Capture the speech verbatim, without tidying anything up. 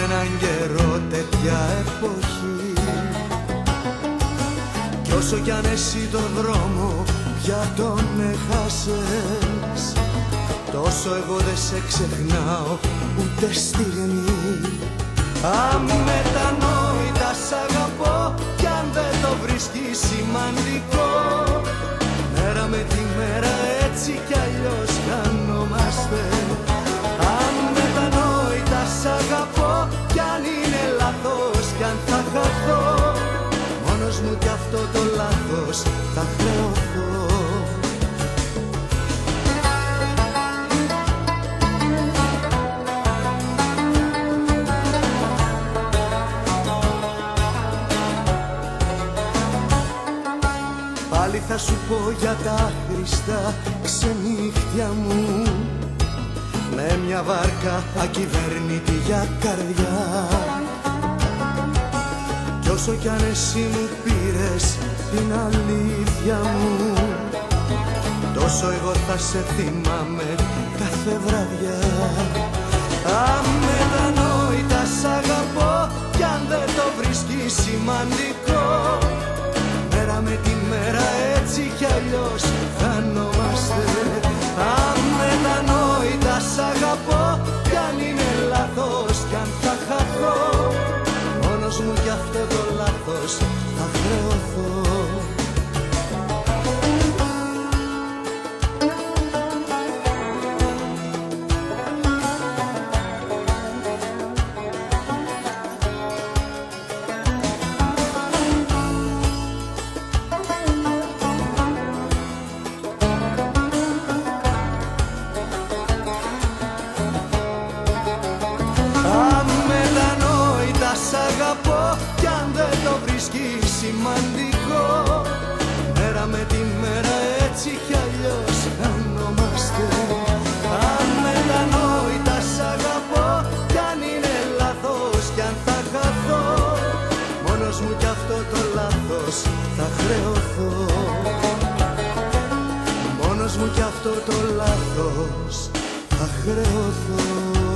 έναν καιρό τέτοια εποχή. Κι όσο κι αν εσύ το δρόμο πια τον έχασες, τόσο εγώ δεν σε ξεχνάω ούτε στιγμή. Αμετανόητα σ' αγαπώ κι αν δεν το βρίσκεις σημαντικό. Μέρα με τη μέρα έτσι κι αλλιώς χανόμαστε. Αμετανόητα σ' αγαπώ κι αν είναι λάθος κι αν θα χαθώ, μόνος μου κι αυτό το λάθος θα χρεωθώ. Πάλι θα σου πω για τα χρηστά ξενύχτια μου, με μια βάρκα ακυβέρνητη για καρδιά. Κι όσο κι αν εσύ μου πήρες την αλήθεια μου, τόσο εγώ θα σε θυμάμαι κάθε βραδιά. Αμετανόητα σ' αγαπώ κι αν δεν το βρίσκεις σημαντικό. Μέρα με τη μέρα έτσι κι αλλιώς χανόμαστε. Αμετανόητα σ' αγαπώ κι αν είναι λάθος κι αν θα χαθώ, μόνος μου κι αυτό το λάθος θα χρεωθώ. Σ' αγαπώ κι αν δεν το βρίσκεις σημαντικό. Μέρα με τη μέρα έτσι κι αλλιώς χανόμαστε. Αμετανόητα σ' αγαπώ κι αν είναι λάθος κι αν θα χαθώ, μόνος μου κι αυτό το λάθος θα χρεωθώ. Μόνος μου κι αυτό το λάθος θα χρεωθώ.